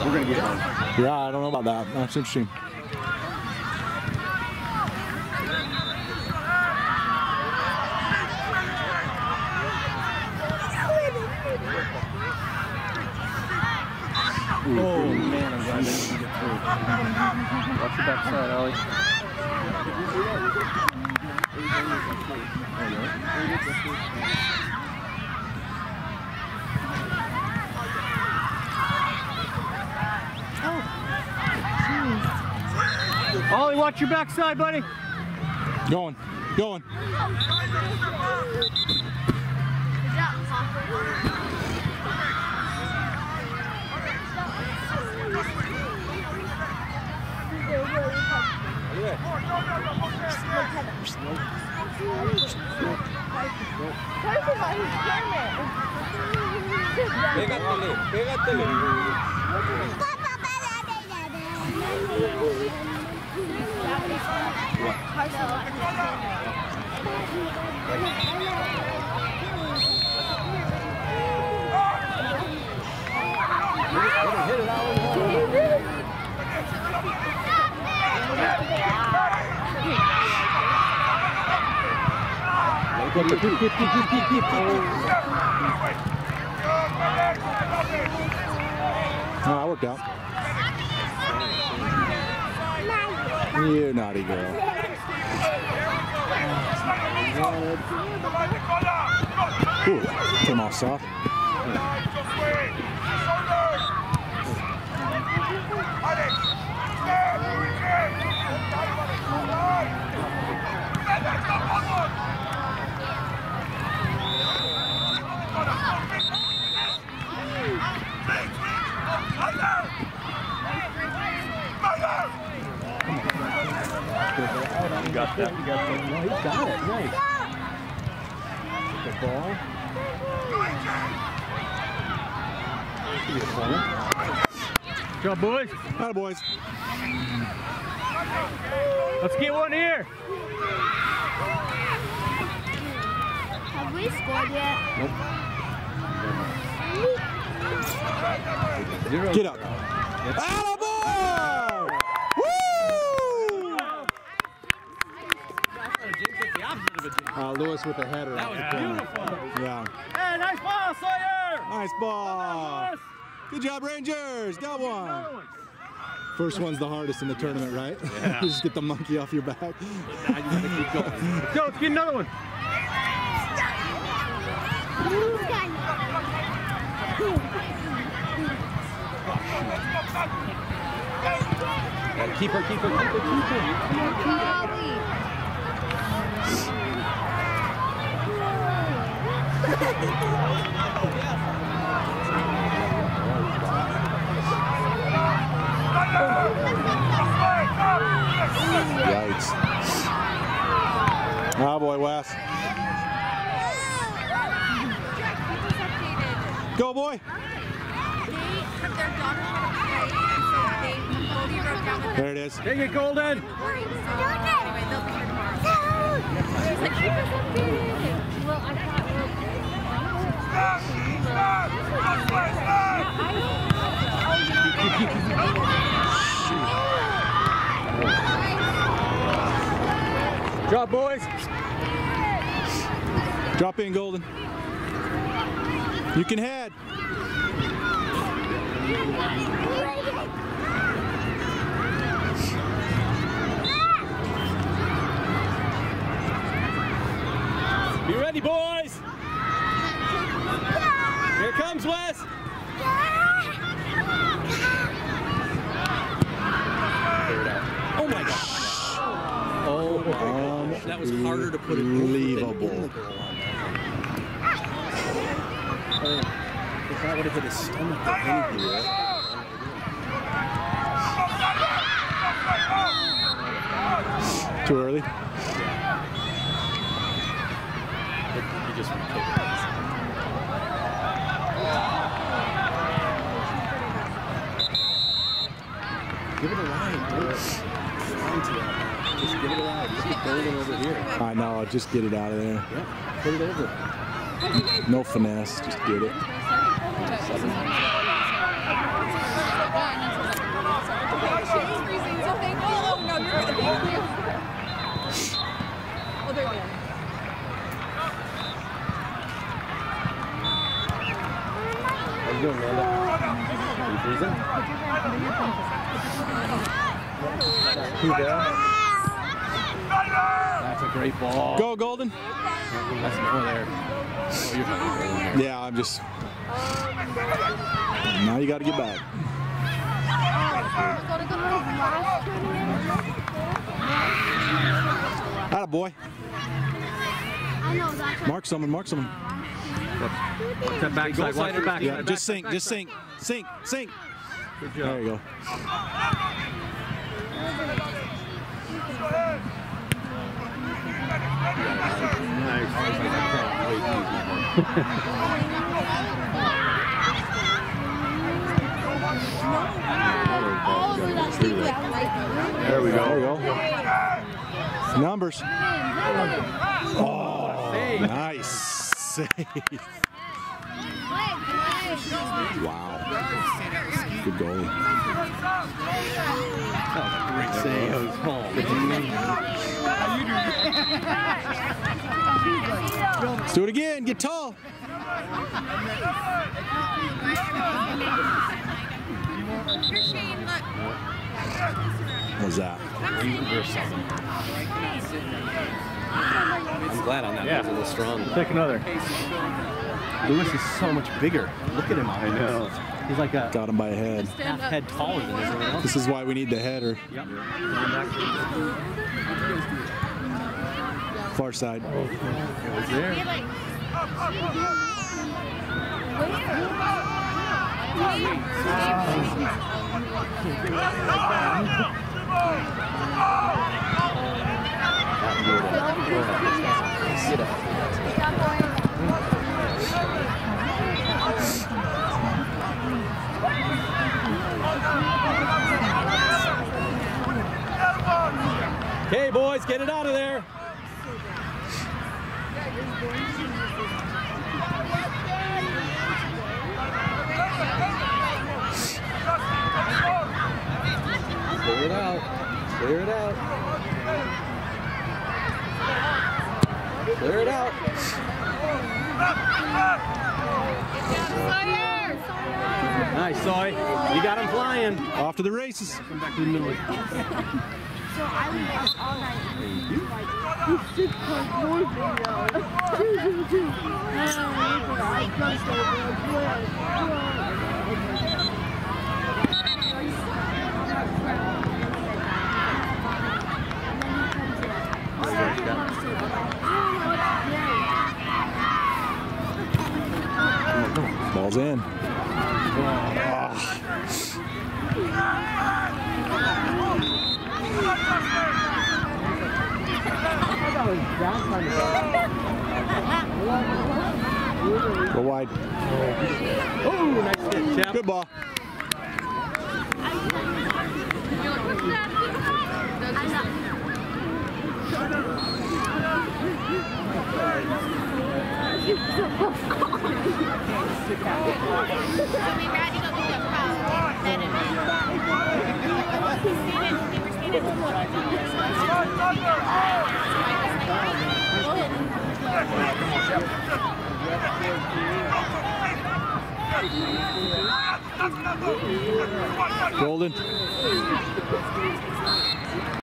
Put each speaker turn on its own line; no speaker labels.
We're going to get one.
Yeah, I don't know about that. That's interesting.
Oh man, I'm glad I didn't get through. Watch your backside, Ollie. Ollie, watch your backside, buddy.
Going.
Pégate.
Oh, that worked out. You naughty girl. Ooh, came off soft.
You got that.
No, he's got it. Nice. The ball.
Good job, boys.
Atta boys.
Let's get one here.
Have we scored yet?
Nope.
Get up. Atta boy! Woo! Lewis with the header.
That was beautiful.
Yeah.
Hey, nice ball, Sawyer.
Nice ball. Good job, Rangers. Got one. First one's the hardest in the tournament, right?
Yeah.
Just get the monkey off your back.
Now you gotta keep going. Let's go, let's get another one. Keep her.
Yikes. Oh boy, Wes. Go, boy. There it is.
Take it, Golden. Drop, boys.
Drop in, Golden. You can head.
Be ready, boys. Here comes Wes. Oh my gosh. Oh, that was harder to put it
Unbelievable.
If that would have hit his stomach or anything.
Too early?
He just went to give it a line, dude. Just give it a line. Just get Golden over here.
I know, just get it out of there.
Yeah, put it over.
No finesse, just get it.
How you doing, Amanda? Are you freezing? That's a great ball.
Go, Golden.
That's more there. Oh, you're fine.
Yeah, I'm just. Now you got to get back. Atta boy. Mark someone, mark someone.
Watch that backside. Watch the backside.
Yeah, just sink, just sink, sink, sink.
Good job.
There you go.
There we go.
There you go. Numbers. Oh, nice save. Wow. Good goal.
Great save.
Let's do it again. Get tall. What was that?
I'm glad on that.
Yeah.
That was a little strong.
Take another.
Lewis is so much bigger. Look at him. I know. He's like a
Got him by a head.
half head taller than everyone else.
This is why we need the header.
Yep.
Far side.
It was there. Okay, boys, get it out of there. Clear it out. Clear it out. Clear it out. Nice, Soy. You got him flying.
Off to the races.
Come back to the middle.
So I was up all night. You should come more video.
Ball's in. Go wide.
Oh, nice hit, Jeff.
Good ball. Golden.